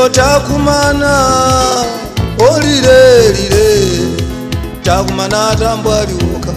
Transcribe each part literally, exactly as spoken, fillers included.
lelo takumana olile lile takumana tambwaliuka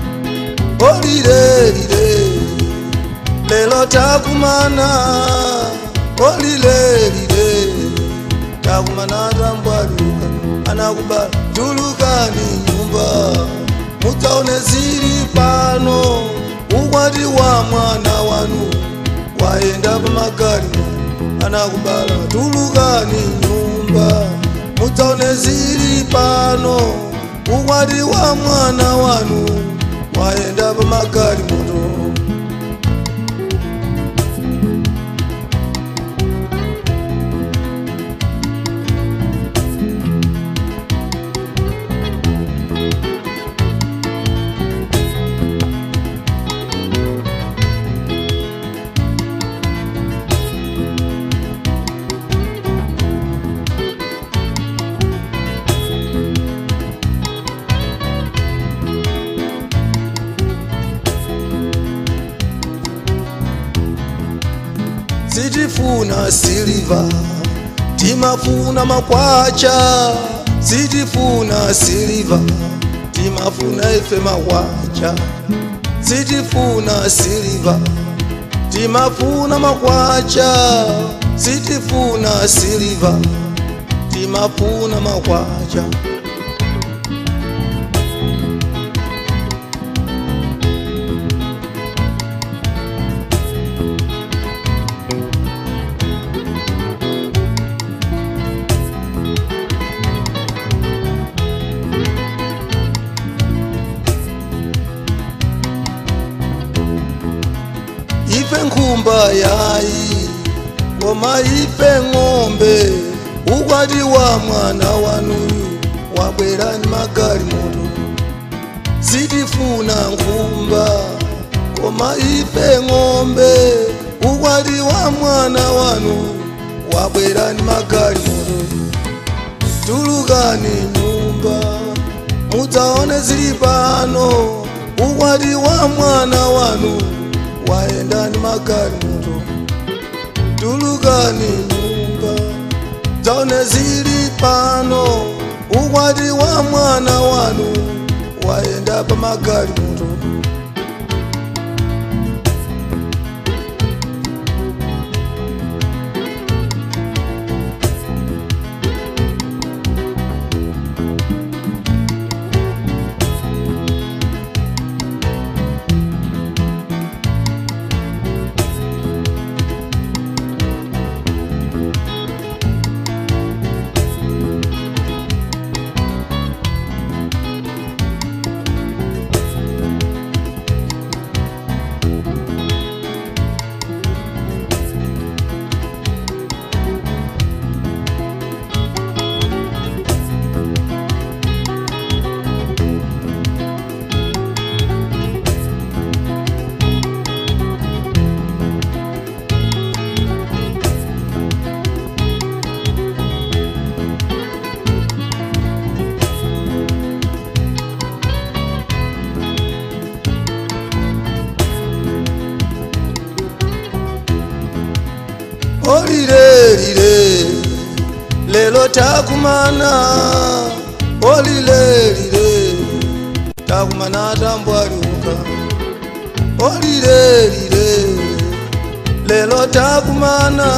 olile lile lelo takumana olile lile takumana tambwaliuka anakubala tulukani nyumba mutaone zili pano ukwati wa mwana wanu waenda pamagari anakubala tulukani nyumba mutaone zili pano ukwati wa mwana wanu waenda pamagari moto sitifuna siliva timafuna makwacha sitifuna siliva timafuna ife makwacha sitifuna siliva timafuna makwacha sitifuna siliva timafuna makwacha ife nkumba yayi ngoma ife ng'ombe ukwati wa mwana wanuyu wabwera ni magari moto sitifuna nkumba ngoma ife ng'ombe ukwati wa mwana wanu wabwera ni magari moto tulukani nyumba mutaone zili pano ukwati wa mwana wanu waenda ni magari moto tulukani nyumba taone zili pano ukwati wa mwana wanu waenda pa magari moto olile lile lelo takumana olile lile takumana tambwaliuka olile lile lelo takumana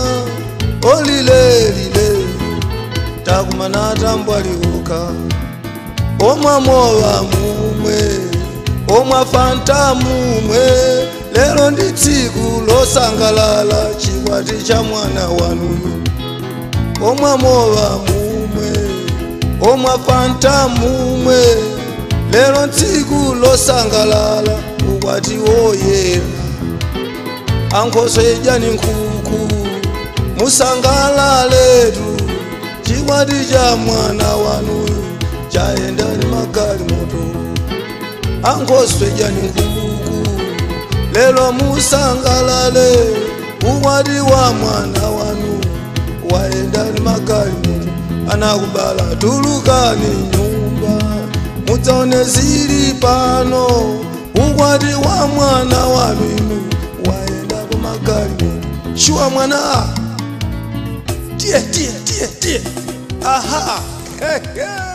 olile lile takumana tambwaliuka omwamowa mumwe omwafanta mumwe lelo ndi tsiku losangalala chikwati cha mwana wanuyu omwamowa mumwe omwafanta mumwe lelo tsiku losangalala ukwati woyera ankhoso ija ni nkhuku musangalaletu chikwati cha mwana wanuyu chaenda ni magari moto ankhoso ija ni nkhuku lelo musangalale ukwati wa mwana wanu waenda ni magari moto anakubala tulukani nyumba mutaone zili pano ukwati wa mwana wanu waenda pa magari moto shuwa mwana tie tie tie tie aha